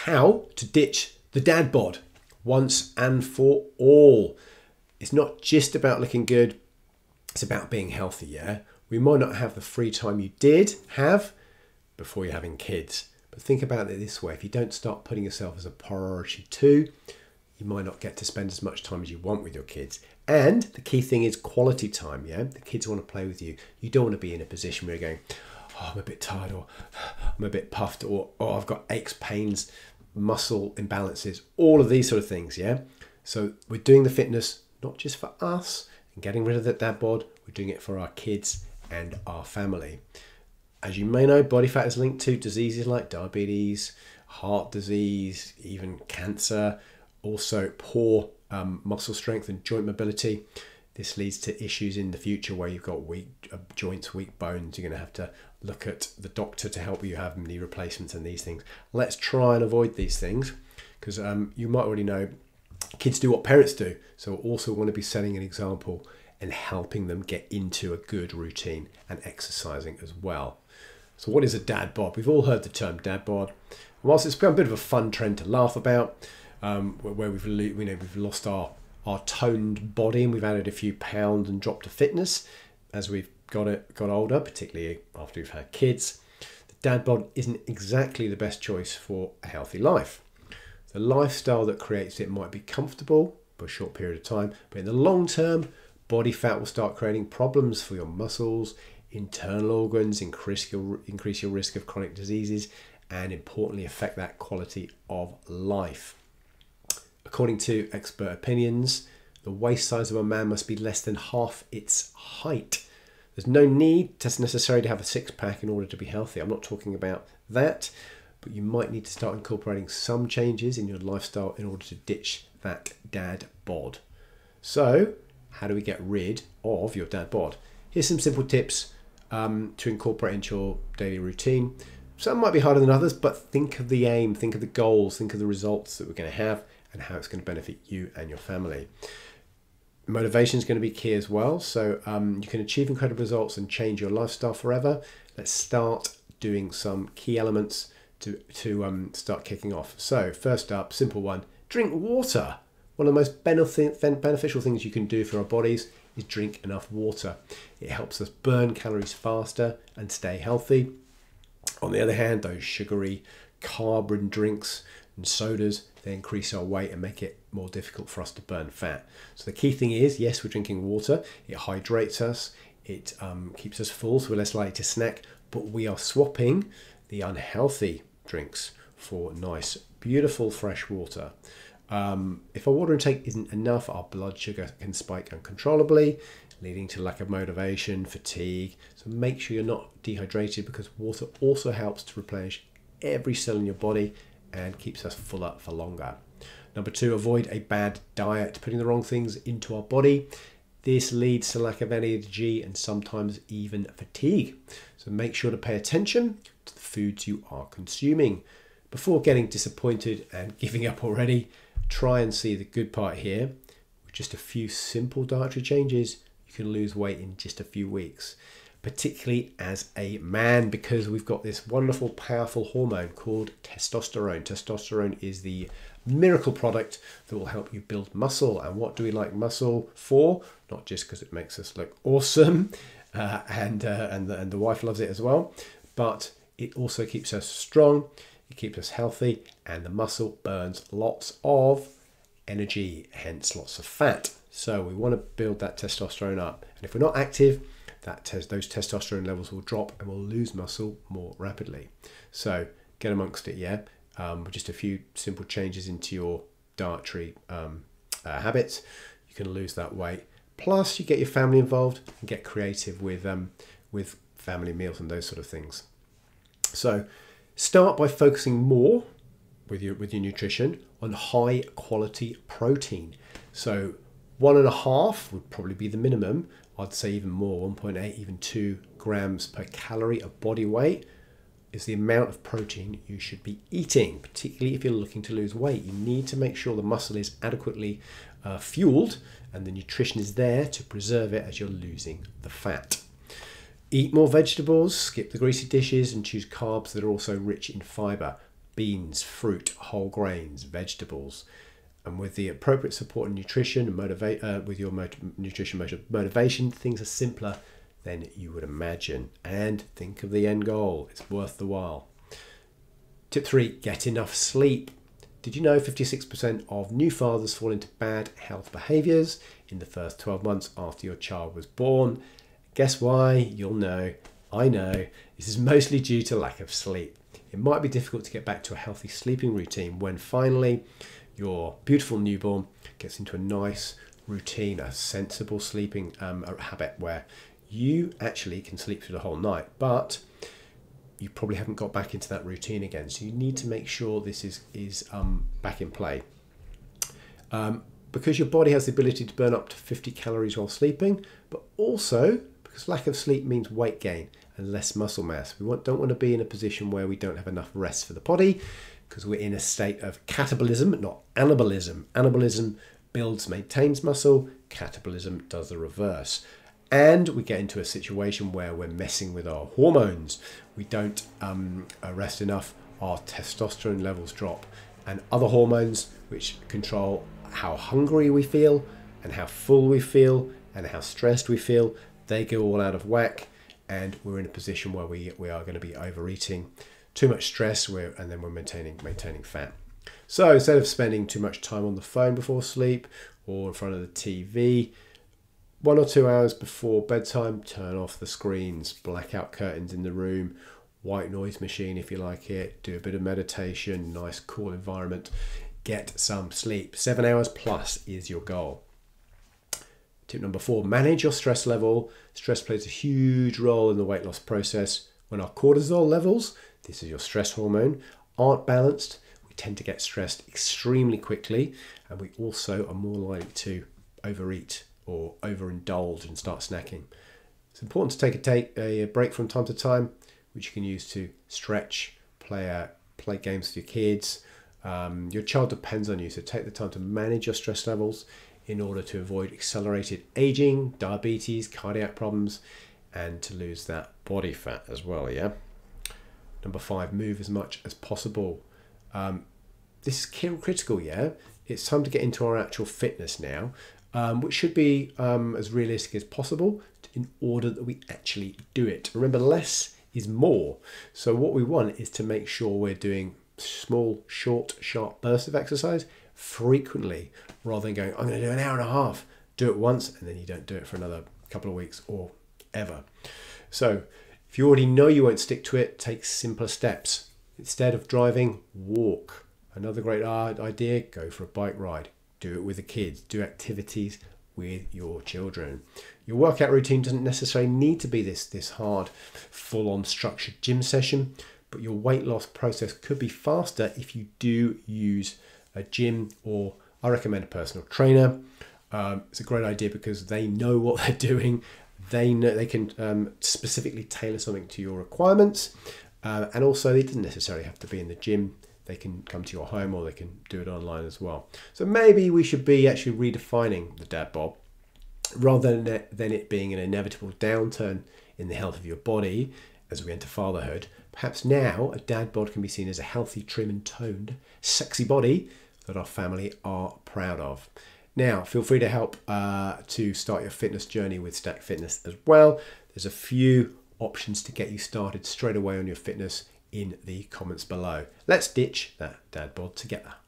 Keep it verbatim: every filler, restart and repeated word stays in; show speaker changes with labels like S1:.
S1: how to ditch the dad bod once and for all. It's not just about looking good, it's about being healthy, yeah? We might not have the free time you did have before you're having kids, but think about it this way: if you don't start putting yourself as a priority too, you might not get to spend as much time as you want with your kids. And the key thing is quality time, yeah? The kids want to play with you. You don't want to be in a position where you're going, oh, I'm a bit tired, or I'm a bit puffed, or oh, I've got aches, pains, muscle imbalances, all of these sort of things, yeah? So we're doing the fitness not just for us and getting rid of that dad bod, we're doing it for our kids and our family. As you may know, body fat is linked to diseases like diabetes, heart disease, even cancer, also poor um, muscle strength and joint mobility. This leads to issues in the future where you've got weak uh, joints, weak bones. You're going to have to look at the doctor to help you have knee replacements and these things. Let's try and avoid these things, because um, you might already know kids do what parents do. So also want to be setting an example and helping them get into a good routine and exercising as well. So what is a dad bod? We've all heard the term dad bod. Whilst it's become a bit of a fun trend to laugh about, um, where we've, you know, we've lost our, our toned body and we've added a few pounds and dropped to fitness as we've got it, got older, particularly after we've had kids. The dad bod isn't exactly the best choice for a healthy life. The lifestyle that creates it might be comfortable for a short period of time, but in the long term, body fat will start creating problems for your muscles, internal organs, increase your, increase your risk of chronic diseases, and importantly affect that quality of life. According to expert opinions, the waist size of a man must be less than half its height. There's no need to necessarily to have a six pack in order to be healthy. I'm not talking about that, but you might need to start incorporating some changes in your lifestyle in order to ditch that dad bod. So, how do we get rid of your dad bod? Here's some simple tips um, to incorporate into your daily routine. Some might be harder than others, but think of the aim, think of the goals, think of the results that we're going to have and how it's going to benefit you and your family. Motivation is going to be key as well. So um, you can achieve incredible results and change your lifestyle forever. Let's start doing some key elements to, to um, start kicking off. So first up, simple one, drink water. One of the most beneficial things you can do for our bodies is drink enough water. It helps us burn calories faster and stay healthy. On the other hand, those sugary, carb-ridden drinks and sodas, they increase our weight and make it more difficult for us to burn fat. So the key thing is, yes, we're drinking water. It hydrates us. It um, keeps us full, so we're less likely to snack. But we are swapping the unhealthy drinks for nice, beautiful, fresh water. Um, if our water intake isn't enough, our blood sugar can spike uncontrollably, leading to lack of motivation, fatigue. So make sure you're not dehydrated, because water also helps to replenish every cell in your body and keeps us fuller for longer. Number two, avoid a bad diet, putting the wrong things into our body. This leads to lack of energy and sometimes even fatigue. So make sure to pay attention to the foods you are consuming. Before getting disappointed and giving up already, try and see the good part here. With just a few simple dietary changes, you can lose weight in just a few weeks, particularly as a man, because we've got this wonderful, powerful hormone called testosterone. Testosterone is the miracle product that will help you build muscle. And what do we like muscle for? Not just because it makes us look awesome, uh, and, uh, and, the, and the wife loves it as well, but it also keeps us strong. It keeps us healthy, and the muscle burns lots of energy, hence lots of fat. So we want to build that testosterone up. And if we're not active, that tes those testosterone levels will drop and we'll lose muscle more rapidly. So get amongst it, yeah? Um, with just a few simple changes into your dietary um, uh, habits, you can lose that weight. Plus, you get your family involved and get creative with, um, with family meals and those sort of things. So start by focusing more with your, with your nutrition on high quality protein. So one and a half would probably be the minimum. I'd say even more, one point eight, even two grams per calorie of body weight is the amount of protein you should be eating, particularly if you're looking to lose weight. You need to make sure the muscle is adequately uh, fueled and the nutrition is there to preserve it as you're losing the fat. Eat more vegetables, skip the greasy dishes, and choose carbs that are also rich in fiber. beans, fruit, whole grains, vegetables. And with the appropriate support and nutrition and motivate uh, with your mot nutrition motiv motivation, things are simpler than you would imagine. And think of the end goal. It's worth the while. Tip three, get enough sleep. Did you know fifty-six percent of new fathers fall into bad health behaviours in the first twelve months after your child was born? Guess why? You'll know. I know. This is mostly due to lack of sleep. It might be difficult to get back to a healthy sleeping routine when finally your beautiful newborn gets into a nice routine, a sensible sleeping um, habit where you actually can sleep through the whole night, but you probably haven't got back into that routine again. So you need to make sure this is, is um, back in play. Um, because your body has the ability to burn up to fifty calories while sleeping, but also because lack of sleep means weight gain and less muscle mass. We want, don't want to be in a position where we don't have enough rest for the body, because we're in a state of catabolism, not anabolism. Anabolism builds, maintains muscle. Catabolism does the reverse. And we get into a situation where we're messing with our hormones. We don't um, rest enough, our testosterone levels drop. And other hormones which control how hungry we feel and how full we feel and how stressed we feel, they go all out of whack, and we're in a position where we, we are going to be overeating. Too much stress, we're, and then we're maintaining, maintaining fat. So instead of spending too much time on the phone before sleep or in front of the T V, one or two hours before bedtime, turn off the screens, blackout curtains in the room, white noise machine if you like it, do a bit of meditation, nice cool environment, get some sleep. Seven hours plus is your goal. Tip number four, manage your stress level. Stress plays a huge role in the weight loss process. When our cortisol levels, this is your stress hormone, aren't balanced, we tend to get stressed extremely quickly, and we also are more likely to overeat or overindulge and start snacking. It's important to take a, take a break from time to time, which you can use to stretch, play, a, play games with your kids. Um, your child depends on you, so take the time to manage your stress levels in order to avoid accelerated aging, diabetes, cardiac problems, and to lose that body fat as well, yeah? Number five, move as much as possible. Um, this is critical, yeah? It's time to get into our actual fitness now, um, which should be um, as realistic as possible in order that we actually do it. Remember, less is more. So what we want is to make sure we're doing small, short, sharp bursts of exercise frequently, rather than going, I'm going to do an hour and a half, do it once, and then you don't do it for another couple of weeks or ever. So if you already know you won't stick to it, take simpler steps. Instead of driving, walk. Another great idea, go for a bike ride. Do it with the kids. Do activities with your children. Your workout routine doesn't necessarily need to be this, this hard, full-on structured gym session, but your weight loss process could be faster if you do use a gym, or I recommend a personal trainer. Um, it's a great idea because they know what they're doing. They know they can um, specifically tailor something to your requirements, uh, and also it doesn't necessarily have to be in the gym. They can come to your home, or they can do it online as well. So maybe we should be actually redefining the dad bod, rather than it, than it being an inevitable downturn in the health of your body as we enter fatherhood. Perhaps now a dad bod can be seen as a healthy, trim and toned, sexy body that our family are proud of. Now, feel free to help uh, to start your fitness journey with Stack Fitness as well. There's a few options to get you started straight away on your fitness in the comments below. Let's ditch that dad bod together.